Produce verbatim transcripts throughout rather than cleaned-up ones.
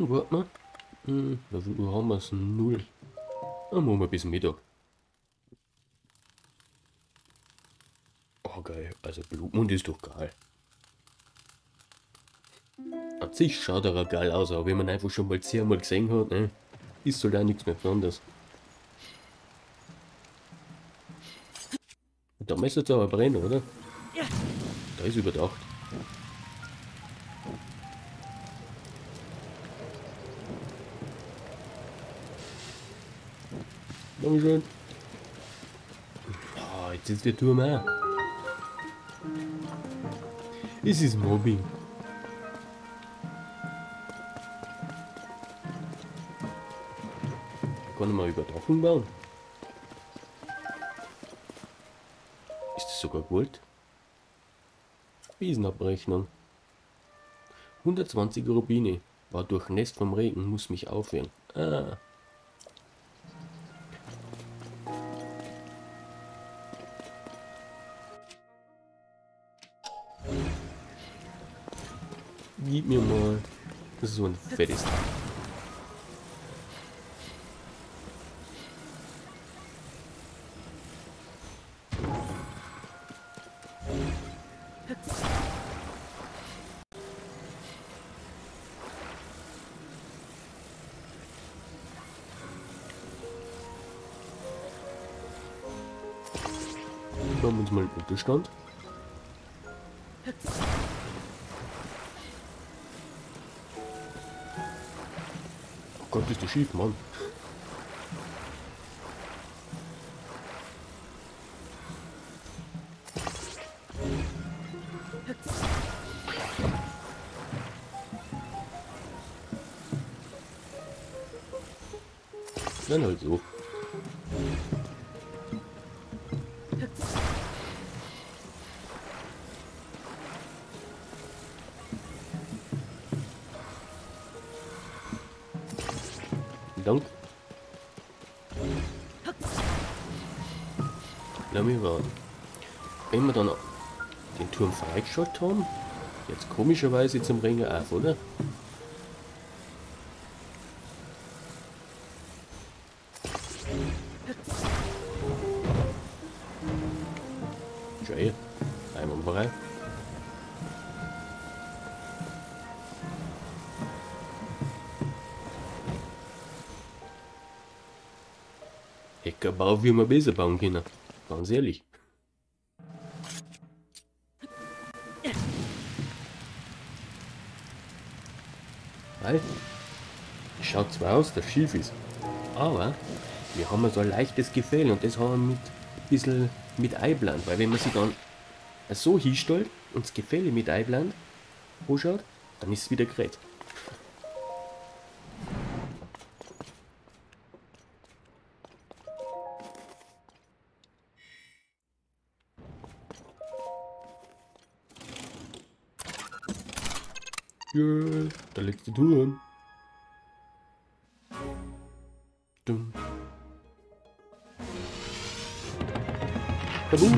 Dann warten wir. Hm, wie viel Uhr haben wir es? Null. Dann machen wir bis Mittag. Oh geil, also Blutmond ist doch geil. An sich schaut er auch geil aus, aber wenn man einfach schon mal zehnmal gesehen hat, ne, ist halt auch nichts mehr besonders. Da müsste es aber brennen, oder? Da ist überdacht. Dankeschön. Ah, jetzt ist der Turm auch. Es ist Mobbing. Kann ich mal Überdachung bauen? Ist das sogar Gold? Wiesenabrechnung. hundertzwanzig Rubine. War durchnässt vom Regen, muss mich aufwärmen. Ah. Gib mir mal. Das ist so ein fettes Teil. Machen wir uns mal einen Unterstand. Oh Gott, ist das schief, Mann. Dann halt so. Dank. Lass mich warten. Wenn wir dann den Turm freigeschaltet haben, jetzt komischerweise zum Ringen auf, oder? Schön. Einwandfrei. Heckerbau, wie wir besser bauen können. Ganz ehrlich. Weil, es schaut zwar aus, dass schief ist, aber wir haben so ein leichtes Gefälle und das haben wir mit ein bisschen mit einblendet, weil wenn man sich dann so hinstellt und das Gefälle mit einblendet, anschaut, dann ist es wieder gerät. Ja, der letzte Turm. Dumm. Kaboom.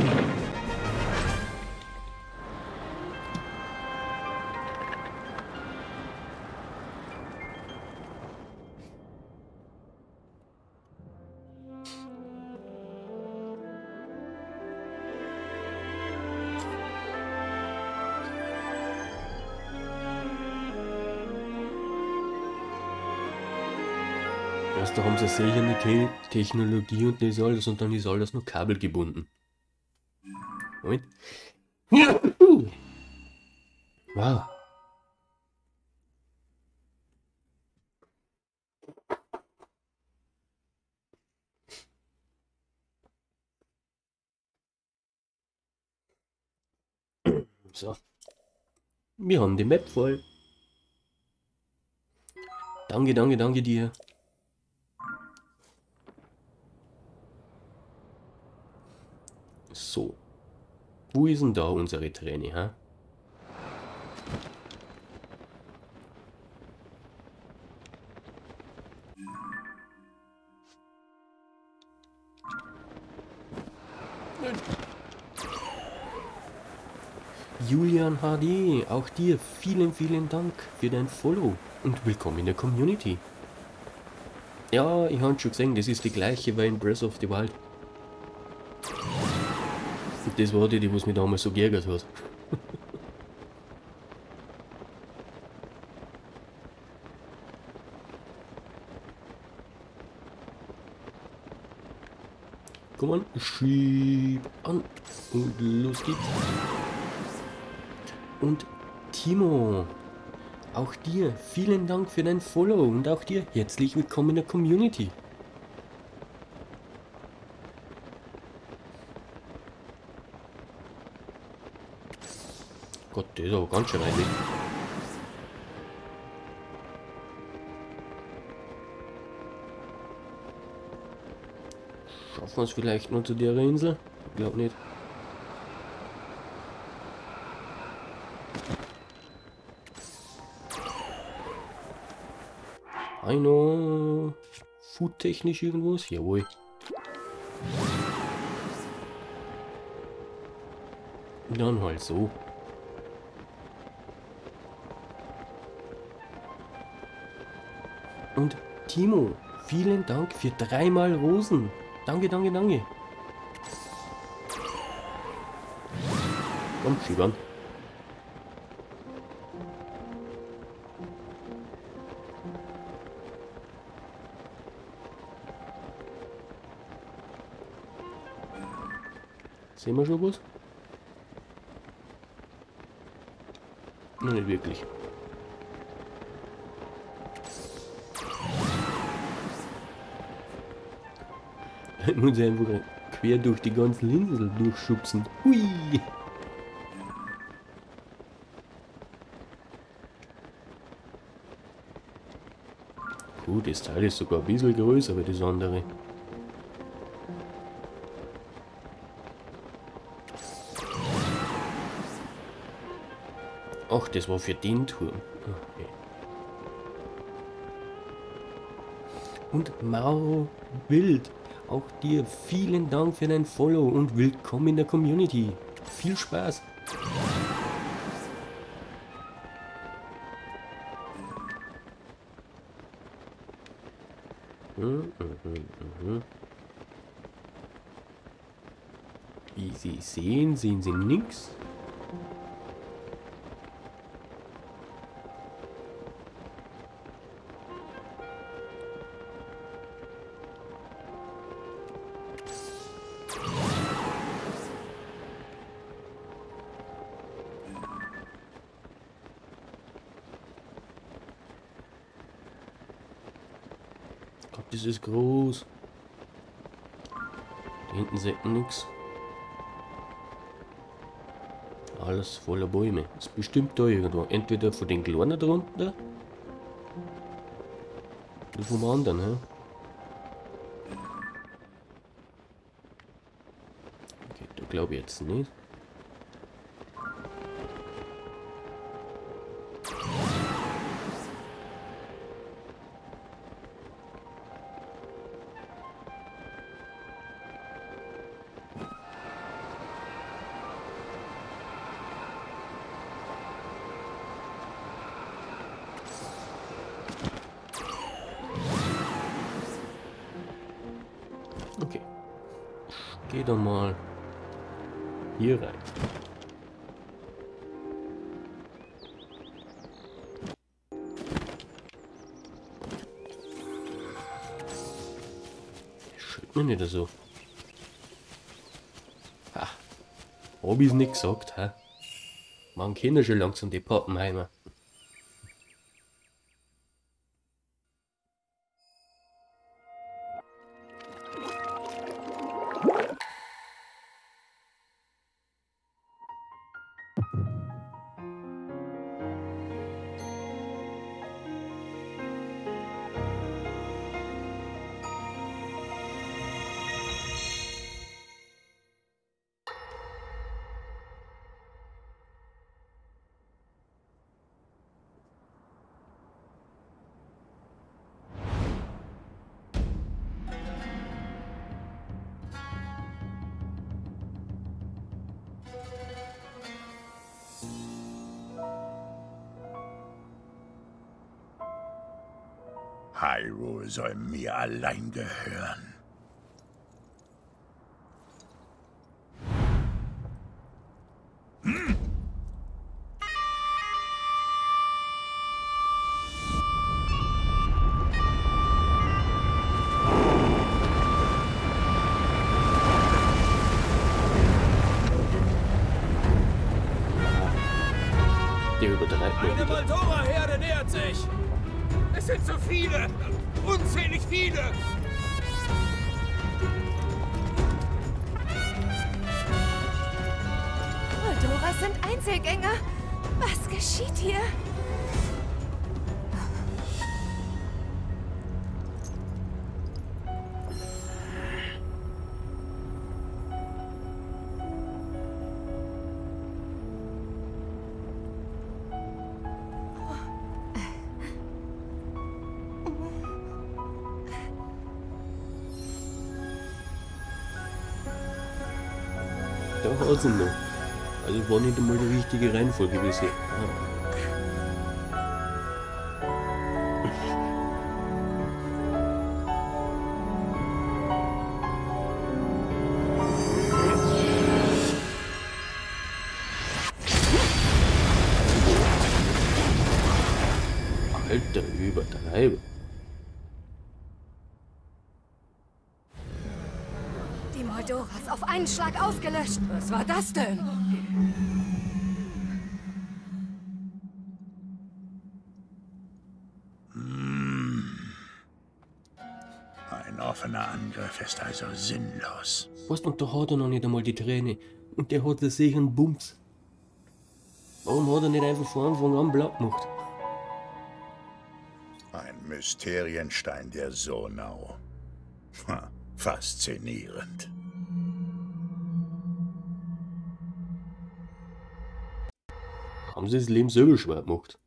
Erst da haben sie sicher eine Te Technologie und das alles und dann ist alles nur kabelgebunden. Moment. Wow. So. Wir haben die Map voll. Danke, danke, danke dir. So. Wo ist denn da unsere Träne, ha? Julian H D, auch dir vielen, vielen Dank für dein Follow und willkommen in der Community. Ja, ich habe schon gesehen, das ist die gleiche wie in Breath of the Wild. Und das war die, die was mich damals so geärgert hat. Komm an, schieb an und los geht's. Und Timo, auch dir vielen Dank für dein Follow und auch dir herzlich willkommen in der Community. Gott, der ist aber ganz schön weit weg. Schaffen wir es vielleicht noch zu der Insel? Ich glaube nicht. Einer foodtechnisch irgendwas? Jawohl. Dann halt so. Und Timo, vielen Dank für dreimal Rosen. Danke, danke, danke. Komm, schieb an. Sehen wir schon was? Noch nicht wirklich. Ich muss einfach quer durch die ganzen Insel durchschubsen. Hui! Gut, das Teil ist sogar ein bisschen größer als das andere. Ach, das war für den Turm. Okay. Und Mau Wild, auch dir vielen Dank für dein Follow und willkommen in der Community. Viel Spaß! Mhm, mhm, mhm. Wie Sie sehen, sehen Sie nichts. Das ist groß. Da hinten sieht man nichts. Alles voller Bäume. Ist bestimmt da irgendwo. Entweder von den Kleinen drunter. Oder vom anderen, hä? Okay, da glaube ich jetzt nicht. Okay. Geh doch mal hier rein. Schütt mir nicht so. Ha. Hab ich's nicht gesagt, hä? Man kennt ja schon langsam die Pappenheimer. Hyrule soll mir allein gehören. Hm? Der übertreibt mal Eine wieder. Moldora-Herde nähert sich! Es sind so viele! Unzählig viele! Moldoras sind Einzelgänger. Was geschieht hier? Da hat sie noch. Also war nicht einmal die richtige Reihenfolge bisher. Ah. Alter, übertreibe. Die Moldoras auf einen Schlag ausgelöscht. Was war das denn? Ein offener Angriff ist also sinnlos. Was, und da hat er noch nicht einmal die Träne. Und der hat sicher einen Bums. Warum hat er nicht einfach von Anfang an blau gemacht? Ein Mysterienstein der Sonau. Ha, faszinierend. Haben sie das Leben selber schwer gemacht?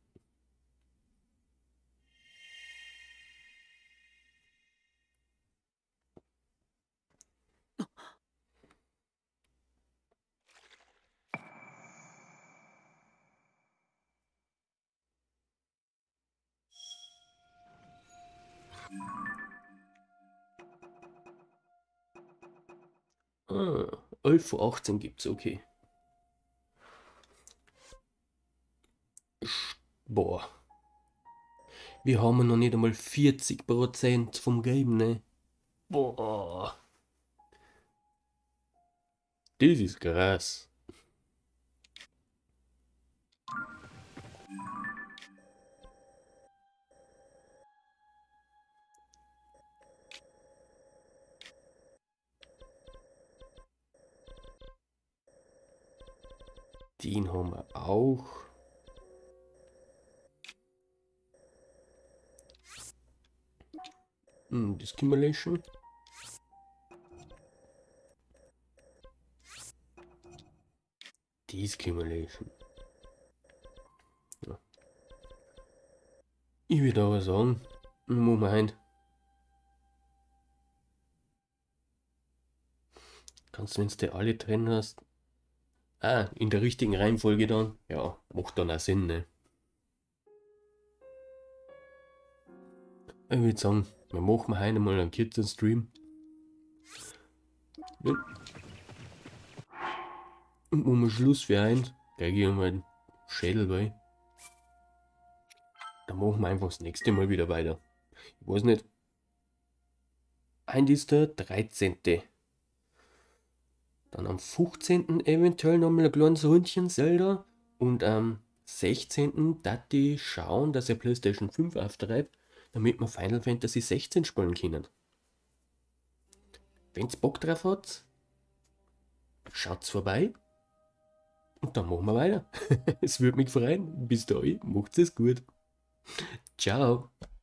Ah, elf von achtzehn gibt's, okay. Boah. Wir haben noch nicht einmal vierzig Prozent vom Game, ne? Boah. Das ist krass. Den haben wir auch. Hm, Discumulation. Discumulation. Ja. Ich würde aber sagen, Moment. Kannst du, wenn du alle drin hast. Ah, in der richtigen Reihenfolge dann. Ja, macht dann auch Sinn, ne? Ich würde sagen, wir machen heute mal einen kurzen Stream. Ja. Und wo wir Schluss für eins, gleich ich mal den Schädel bei. Dann machen wir einfach das nächste Mal wieder weiter. Ich weiß nicht. Heute ist der dreizehnte Dann am fünfzehnten eventuell nochmal ein kleines Rundchen Zelda. Und am sechzehnten dat ich schauen, dass er PlayStation fünf auftreibt, damit wir Final Fantasy sechzehn spielen können. Wenn's Bock drauf hat, schaut's vorbei. Und dann machen wir weiter. Es würde mich freuen. Bis dahin, macht's es gut. Ciao.